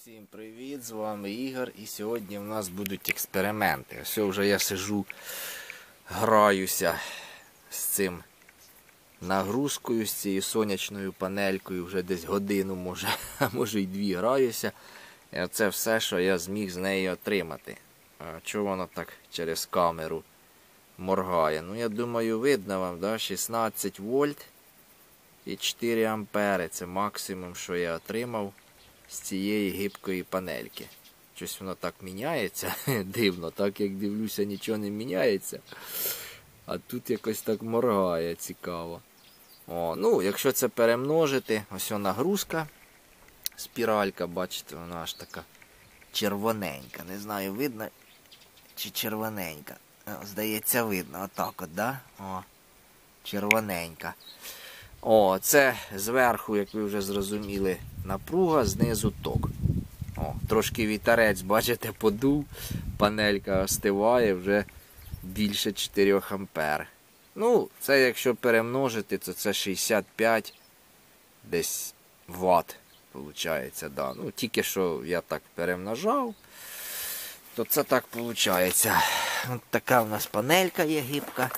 Всім привіт, з вами Ігор, і сьогодні в нас будуть експерименти. Ось вже я сижу, граюся з цим нагрузкою, з цією сонячною панелькою, вже десь годину, а може й дві граюся. І це все, що я зміг з неї отримати. Чого воно так через камеру моргає? Ну, я думаю, видно вам, да? 16 вольт і 4 ампери. Це максимум, що я отримав з цієї гибкої панельки. Щось воно так міняється, дивно, так як дивлюся, нічого не міняється. А тут якось так моргає, цікаво. Ну, якщо це перемножити, ось нагрузка, спіралька, бачите, вона аж така червоненька. Не знаю, видно чи червоненька. Здається, видно, отак от, да? Червоненька. Це зверху, як ви вже зрозуміли, напруга, знизу ток. Трошки вітерець, бачите, подув, панелька остиває, вже більше 4 ампер. Ну, це якщо перемножити, то це 65 десь ватт, виходить, да. Ну, тільки що я так перемножав, то це так виходить. Ось така в нас панелька є гибка.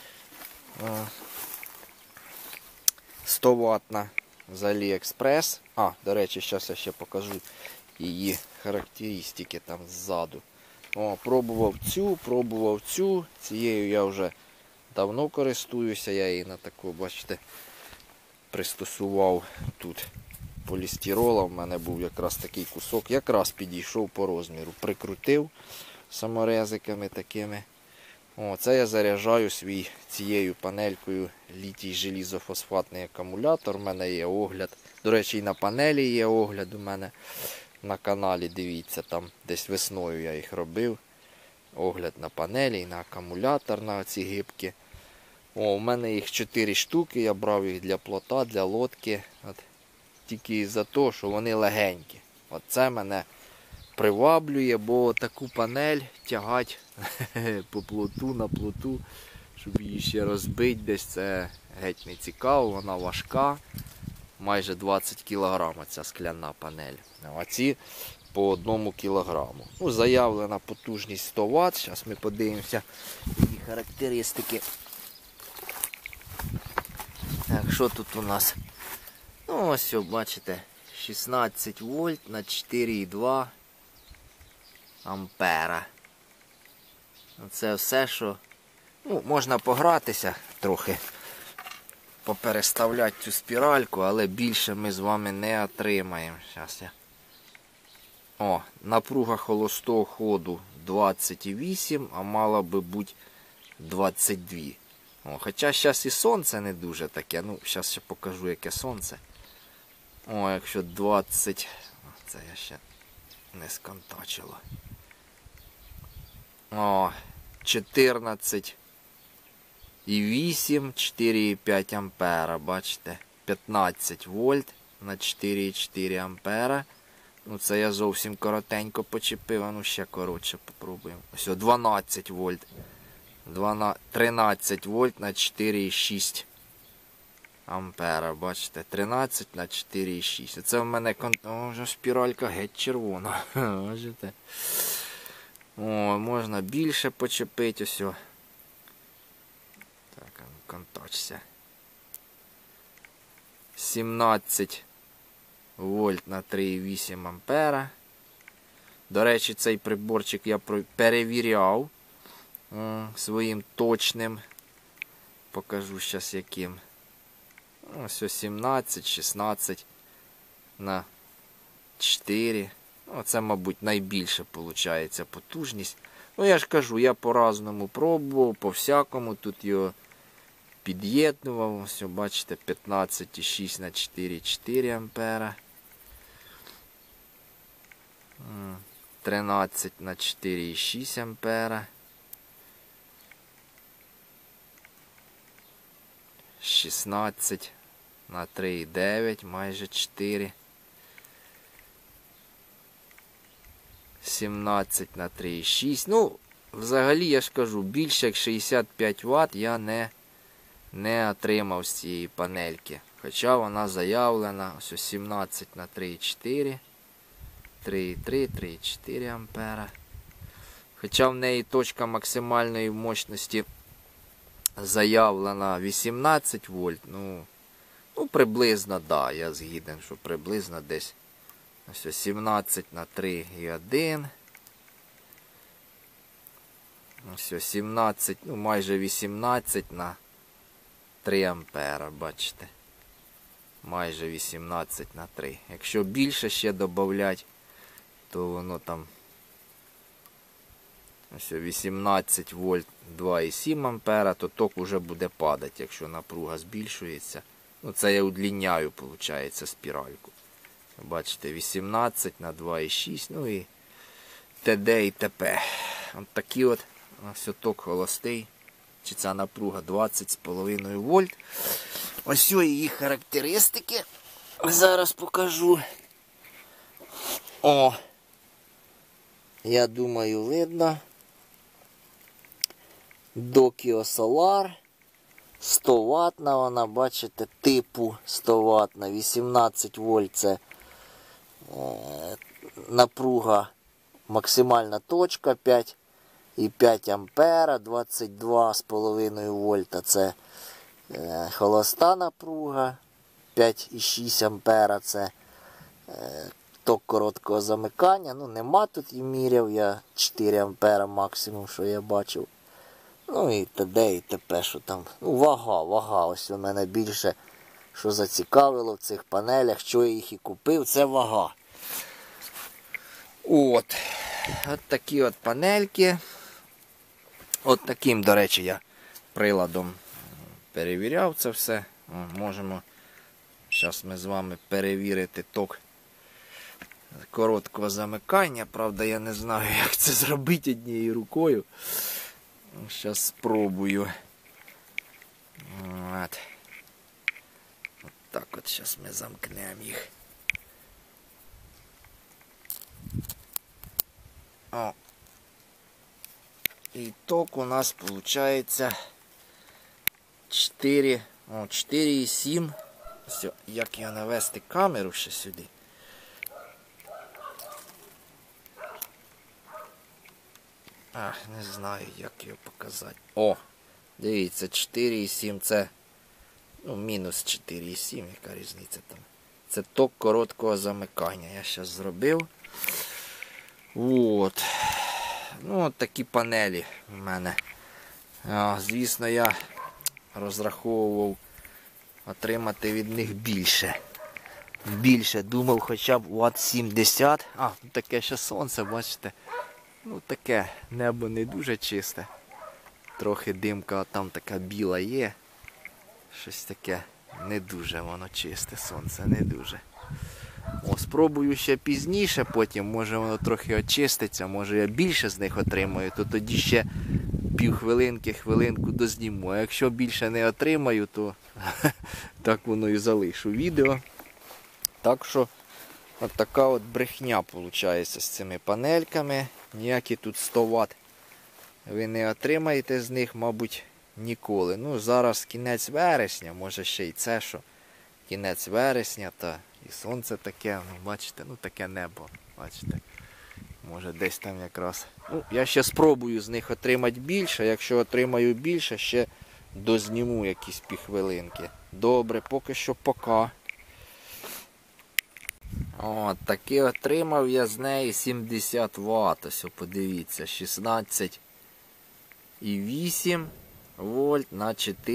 100 ваттна з Aliexpress. До речі, зараз я ще покажу її характеристики там ззаду. Пробував цю. Цією я вже давно користуюся. Я її на таку, бачите, пристосував тут полістирола. У мене був якраз такий кусок. Якраз підійшов по розміру. Прикрутив саморезиками такими. Це я заряджаю цією панелькою літій желізофосфатний акумулятор. У мене є огляд. До речі, і на панелі є огляд у мене на каналі. Дивіться, там десь весною я їх робив. Огляд на панелі і на акумулятор на ці гибки. У мене їх 4 штуки. Я брав їх для плота, для лодки. Тільки за те, що вони легенькі. Це мене приваблює, бо таку панель тягати по плоту, на плоту, щоб її ще розбити десь, це геть не цікаво, вона важка, майже 20 кг ця скляна панель, а ці по 1 кг. Заявлена потужність 100 Вт, зараз ми подивимося її характеристики. Так, що тут у нас? Ось, бачите, 16 вольт на 4,2 ампера. Це все, що... можна погратися трохи, попереставляти цю спіральку, але більше ми з вами не отримаємо. Зараз я... напруга холостого ходу 28, а мала би бути 22. Хоча зараз і сонце не дуже таке. Зараз ще покажу, яке сонце. Якщо 20... Це я ще не сконтачило. 14,8, 4,5 ампера, бачите, 15 вольт на 4,4 ампера. Це я зовсім коротенько почепив, ще коротше попробуємо. Ось 12 вольт, 13 вольт на 4,6 ампера, бачите, 13 на 4,6. Це в мене, вже спіралька геть червона, бачите. Можна більше почепити, ось. Так, контачся. 17 вольт на 3,8 ампера. До речі, цей приборчик я перевіряв своїм точним. Покажу зараз яким. Ось 17, 16 на 4. Це, мабуть, найбільше виходить потужність. Я ж кажу, я по-разному пробував, по-всякому. Тут його під'єднував. Ось, бачите, 15,6 на 4,4 ампера. 13 на 4,6 ампера. 16 на 3,9, майже 4. 17 на 3,6. Взагалі, я ж кажу, більше як 65 Вт я не отримав з цієї панельки. Хоча вона заявлена, ось 17 на 3,4. 3,3, 3,4 ампера. Хоча в неї точка максимальної мощності заявлена 18 вольт. Ну приблизно, да, я згіден, що приблизно десь ось 17 на 3,1. Ось 17, ну майже 18 на 3 ампера, бачите. Майже 18 на 3. Якщо більше ще додати, то воно там ось 18 вольт 2,7 ампера, то ток вже буде падати, якщо напруга збільшується. Ну це я удлиняю, виходить, спіральку. Бачите, 18 на 2,6, ну і т.д. і т.п. Ось такий от ось ток холостий. Чи ця напруга 20,5 вольт. Ось її характеристики. Зараз покажу. О! Я думаю, видно. Dokio Solar. 100 ваттна вона, бачите, типу 100 ваттна. 18 вольт це напруга, максимальна точка 5,5 ампера, 22,5 вольта це холоста напруга, 5,6 ампера це ток короткого замикання. Ну нема тут і міряв, я 4 ампера максимум, що я бачив. Ну і т.д. і т.п. що там. Ну вага, ось у мене більше, що зацікавило в цих панелях, що я їх і купив, це вага. От такі от панельки. От таким, до речі, я приладом перевіряв це все. Можемо зараз ми з вами перевірити ток короткого замикання. Правда, я не знаю, як це зробити однією рукою. Зараз спробую. От так от зараз ми замкнемо їх. О. І ток у нас виходить 4,7. Все, як я навести камеру ще сюди. Не знаю, як його показати. О, дивіться, 4,7 це, ну, мінус 4,7, яка різниця там. Це ток короткого замикання. Я зараз зробив. От. Ну, от такі панелі в мене. Звісно, я розраховував отримати від них більше. Думав, хоча б Вт 70. Таке ще сонце, бачите. Ну, таке небо не дуже чисте. Трохи димка там така біла є. Щось таке не дуже воно чисте, сонце не дуже. Спробую ще пізніше, потім, може воно трохи очиститься, може я більше з них отримаю, то тоді ще півхвилинки, хвилинку дозніму. А якщо більше не отримаю, то так воно і залишу відео. Так що, от така от брехня виходить з цими панельками. Ніякі тут 100 Вт ви не отримаєте з них, мабуть, ніколи. Ну, зараз кінець вересня, може ще й це, що кінець вересня, та і сонце таке, ну, бачите, ну таке небо, бачите. Може десь там якраз. Ну, я ще спробую з них отримати більше, якщо отримаю більше, ще дозніму якісь півхвилинки. Добре, поки що пока. От, таки отримав я з неї 70 Вт. Ось, подивіться, 16,8 вольт на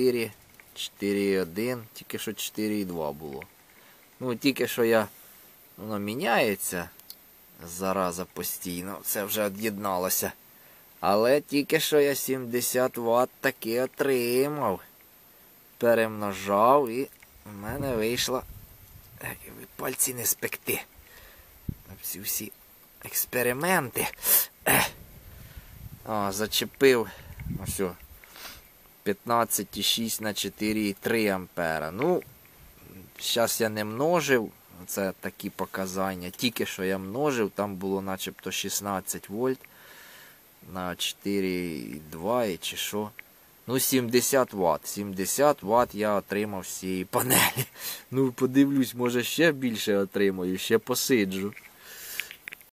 4,1, тільки що 4,2 було. Ну, тільки що воно міняється, зараза, постійно, це вже від'єдналося. Але тільки що я 70 Вт таки отримав. Перемножав і в мене вийшло, ви пальці не спекти. Всі експерименти. Зачепив ось 15,6 на 4,3 ампера. Ну, зараз я не множив, це такі показання. Тільки що я множив, там було начебто 16 вольт на 4,2 чи що. Ну, 70 Вт. 70 Вт я отримав з цієї панелі. Ну, подивлюсь, може ще більше отримаю, ще посиджу.